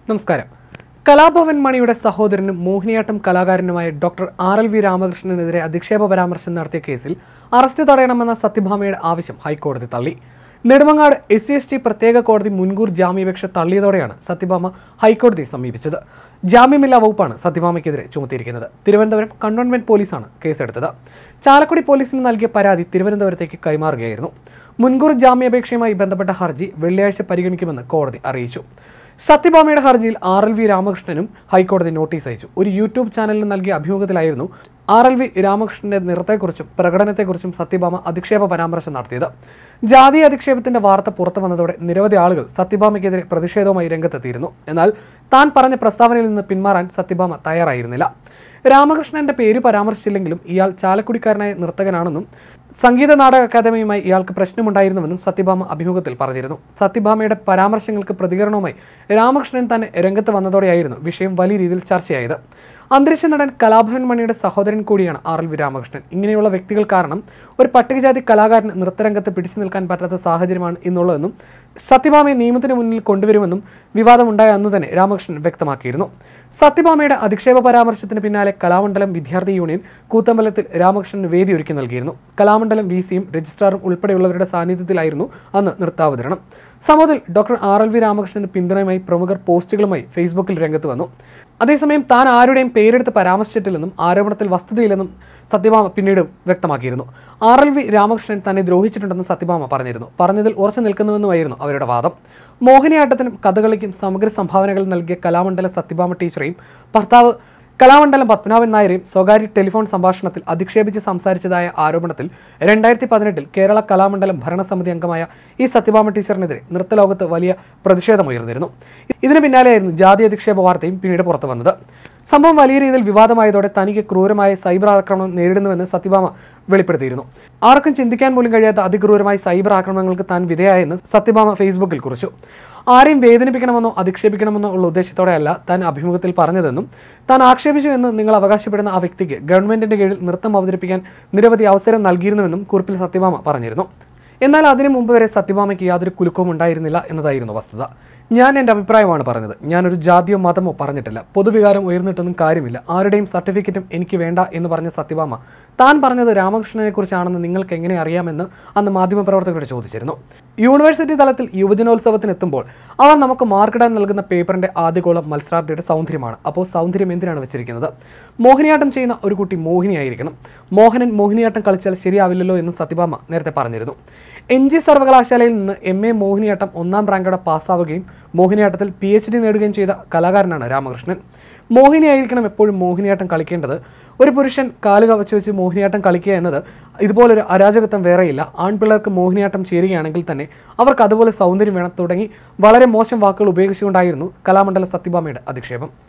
നമസ്കാരം. കലാഭവൻ മണിയുടെ സഹോദരനും മോഹിനിയാട്ടം കലാകാരനുമായ ഡോക്ടർ RLV രാമകൃഷ്ണനെതിരെ അധിക്ഷേപ പരാമർശം നടത്തിയ കേസിൽ അറസ്റ്റ് തടയണമെന്ന സത്യഭാമയുടെ ആവശ്യം ഹൈക്കോടതി തള്ളി. നെടുമങ്ങാട് SC/ST പ്രത്യേക കോടതി മുൻകൂർ ജാമ്യാപേക്ഷ തള്ളിയതോടെയാണ് സത്യഭാമ ഹൈക്കോടതിയെ സമീപിച്ചത്. ജാമ്യമില്ലാ വകുപ്പാണ് സത്യഭാമയ്ക്കെതിരെ ചുമത്തിയിരിക്കുന്നത്. തിരുവനന്തപുരം കണ്ടോൺമെന്റ് പോലീസാണ് കേസെടുത്തത്. ചാലക്കുടി പോലീസിന് നൽകിയ പരാതി തിരുവനന്തപുരത്തേക്ക് കൈമാറുകയായിരുന്നു. മുൻകൂർ ജാമ്യാപേക്ഷയുമായി ബന്ധപ്പെട്ട ഹർജി വെള്ളിയാഴ്ച പരിഗണിക്കുമെന്ന് കോടതി അറിയിച്ചു. സത്യഭാമയുടെ ഹർജിയിൽ RLV രാമകൃഷ്ണനും ഹൈക്കോടതി നോട്ടീസ് അയച്ചു. ഒരു യൂട്യൂബ് ചാനലിന് നൽകിയ അഭിമുഖത്തിലായിരുന്നു RLV രാമകൃഷ്ണന്റെ നിറത്തെക്കുറിച്ചും പ്രകടനത്തെക്കുറിച്ചും സത്യഭാമ അധിക്ഷേപ പരാമർശം നടത്തിയത്. ജാതി അധിക്ഷേപത്തിന്റെ വാർത്ത പുറത്തു വന്നതോടെ നിരവധി ആളുകൾ സത്യഭാമയ്ക്കെതിരെ പ്രതിഷേധവുമായി രംഗത്തെത്തിയിരുന്നു. എന്നാൽ താൻ പറഞ്ഞ പ്രസ്താവനയിൽ നിന്ന് പിന്മാറാൻ സത്യഭാമ തയ്യാറായിരുന്നില്ല. രാമകൃഷ്ണന്റെ പേര് പരാമർശിച്ചില്ലെങ്കിലും ഇയാൾ ചാലക്കുടിക്കാരനായ നർത്തകനാണെന്നും സംഗീത നാടക അക്കാദമിയുമായി ഇയാൾക്ക് പ്രശ്നമുണ്ടായിരുന്നുവെന്നും സത്യഭാമ അഭിമുഖത്തിൽ പറഞ്ഞിരുന്നു. സത്യഭാമയുടെ പരാമർശങ്ങൾക്ക് പ്രതികരണവുമായി രാമകൃഷ്ണൻ തന്നെ രംഗത്ത് വന്നതോടെയായിരുന്നു വിഷയം വലിയ രീതിയിൽ ചർച്ചയായത്. അന്തരിച്ച നടൻ കലാഭവൻ മണിയുടെ സഹോദരൻ കൂടിയാണ് RLV രാമകൃഷ്ണൻ. ഇങ്ങനെയുള്ള വ്യക്തികൾ കാരണം ഒരു പട്ടികജാതി കലാകാരന് നൃത്തരംഗത്ത് പിടിച്ചു നിൽക്കാൻ പറ്റാത്ത സാഹചര്യമാണ് ഇന്നുള്ളതെന്നും സത്യഭാമയെ നിയമത്തിന് മുന്നിൽ കൊണ്ടുവരുമെന്നും വിവാദമുണ്ടായ അന്ന് തന്നെ രാമകൃഷ്ണൻ വ്യക്തമാക്കിയിരുന്നു. സത്യഭാമയുടെ അധിക്ഷേപ പരാമർശത്തിന് പിന്നാലെ കലാമണ്ഡലം വിദ്യാർത്ഥി യൂണിയൻ കൂത്തമ്പലത്തിൽ രാമകൃഷ്ണന് വേദി ഒരുക്കി നൽകിയിരുന്നു. കലാമണ്ഡലം VCയും രജിസ്ട്രാറും ഉൾപ്പെടെയുള്ളവരുടെ സാന്നിധ്യത്തിലായിരുന്നു അന്ന് നൃത്താവതരണം. സംഭവത്തിൽ ഡോക്ടർ RLV രാമകൃഷ്ണന് പിന്തുണയുമായി പ്രമുഖർ പോസ്റ്റുകളുമായി ഫേസ്ബുക്കിൽ രംഗത്ത് വന്നു. അതേസമയം താൻ ആരുടെയും പേരെടുത്ത് പരാമർശിച്ചിട്ടില്ലെന്നും ആരോപണത്തിൽ വസ്തുതയില്ലെന്നും സത്യഭാമ പിന്നീട് വ്യക്തമാക്കിയിരുന്നു. RLV രാമകൃഷ്ണൻ തന്നെ ദ്രോഹിച്ചിട്ടുണ്ടെന്ന് സത്യഭാമ പറഞ്ഞതിൽ ഉറച്ചു നിൽക്കുന്നുവെന്നുമായിരുന്നു അവരുടെ വാദം. മോഹിനിയാട്ടത്തിനും കഥകളിക്കും സമഗ്ര സംഭാവനകൾ നൽകിയ കലാമണ്ഡലം സത്യഭാമ ടീച്ചറെയും ഭർത്താവ് കലാമണ്ഡലം പത്മനാഭൻ നായരെയും സ്വകാര്യ ടെലിഫോൺ സംഭാഷണത്തിൽ അധിക്ഷേപിച്ച് സംസാരിച്ചതായ ആരോപണത്തിൽ 2018 കേരള കലാമണ്ഡലം ഭരണസമിതി അംഗമായ ഈ സത്യഭാമ ടീച്ചറിനെതിരെ നൃത്തലോകത്ത് വലിയ പ്രതിഷേധമുയർന്നിരുന്നു. ഇതിന് പിന്നാലെയായിരുന്നു ജാതി അധിക്ഷേപ വാർത്തയും പിന്നീട് പുറത്തു വന്നത്. സംഭവം വലിയ രീതിയിൽ വിവാദമായതോടെ തനിക്ക് ക്രൂരമായ സൈബർ ആക്രമണം നേരിടുന്നുവെന്ന് സത്യഭാമ വെളിപ്പെടുത്തിയിരുന്നു. ആർക്കും ചിന്തിക്കാൻ പോലും കഴിയാത്ത അതിക്രൂരമായ സൈബർ ആക്രമണങ്ങൾക്ക് താൻ വിധേയായെന്ന് സത്യഭാമ ഫേസ്ബുക്കിൽ കുറിച്ചു. ആരെയും വേദനിപ്പിക്കണമെന്നോ അധിക്ഷേപിക്കണമെന്നോ ഉള്ള ഉദ്ദേശത്തോടെയല്ല താൻ അഭിമുഖത്തിൽ പറഞ്ഞതെന്നും താൻ ആക്ഷേപിച്ചു എന്ന് നിങ്ങൾ അവകാശപ്പെടുന്ന ആ വ്യക്തിക്ക് ഗവൺമെന്റിന്റെ കീഴിൽ നൃത്തം അവതരിപ്പിക്കാൻ നിരവധി അവസരം നൽകിയിരുന്നുവെന്നും കുറിപ്പിൽ സത്യഭാമ പറഞ്ഞിരുന്നു. എന്നാൽ അതിനു മുമ്പ് വരെ സത്യഭാമയ്ക്ക് യാതൊരു കുലുക്കവും ഉണ്ടായിരുന്നില്ല എന്നതായിരുന്നു വസ്തുത. ഞാൻ എൻ്റെ അഭിപ്രായമാണ് പറഞ്ഞത്. ഞാനൊരു ജാതിയോ മതമോ പറഞ്ഞിട്ടില്ല. പൊതുവികാരം ഉയർന്നിട്ടൊന്നും കാര്യമില്ല. ആരുടെയും സർട്ടിഫിക്കറ്റും എനിക്ക് വേണ്ട എന്ന് പറഞ്ഞ സത്യഭാമ താൻ പറഞ്ഞത് രാമകൃഷ്ണനെ കുറിച്ചാണെന്ന് നിങ്ങൾക്ക് എങ്ങനെ അറിയാമെന്ന് അന്ന് മാധ്യമപ്രവർത്തകരോട് ചോദിച്ചിരുന്നു. യൂണിവേഴ്സിറ്റി തലത്തിൽ യുവജനോത്സവത്തിനെത്തുമ്പോൾ അവർ നമുക്ക് മാർക്കിടാൻ നൽകുന്ന പേപ്പറിന്റെ ആദ്യ കോളം മത്സരാർത്ഥിയുടെ സൗന്ദര്യമാണ്. അപ്പോൾ സൗന്ദര്യം എന്തിനാണ് വെച്ചിരിക്കുന്നത്? മോഹിനിയാട്ടം ചെയ്യുന്ന ഒരു കുട്ടി മോഹിനിയായിരിക്കണം. മോഹനൻ മോഹിനിയാട്ടം കളിച്ചാൽ ശരിയാവില്ലല്ലോ എന്ന് സത്യഭാമ നേരത്തെ പറഞ്ഞിരുന്നു. MG സർവകലാശാലയിൽ നിന്ന് MA മോഹിനിയാട്ടം 1ാം റാങ്കോടെ പാസ്സാവുകയും മോഹിനിയാട്ടത്തിൽ PhD നേടുകയും ചെയ്ത കലാകാരനാണ് രാമകൃഷ്ണൻ. മോഹിനിയായിരിക്കണം എപ്പോഴും മോഹിനിയാട്ടം കളിക്കേണ്ടത്. ഒരു പുരുഷൻ കാല് കവച്ച് വെച്ച് മോഹിനിയാട്ടം കളിക്കുക എന്നത് ഇതുപോലൊരു അരാജകത്വം വേറെയില്ല. ആൺപിള്ളേർക്ക് മോഹിനിയാട്ടം ചേരുകയാണെങ്കിൽ തന്നെ അവർക്ക് അതുപോലെ സൗന്ദര്യം വേണം തുടങ്ങി വളരെ മോശം വാക്കുകൾ ഉപയോഗിച്ചുകൊണ്ടായിരുന്നു കലാമണ്ഡലം സത്യഭാമയുടെ അധിക്ഷേപം.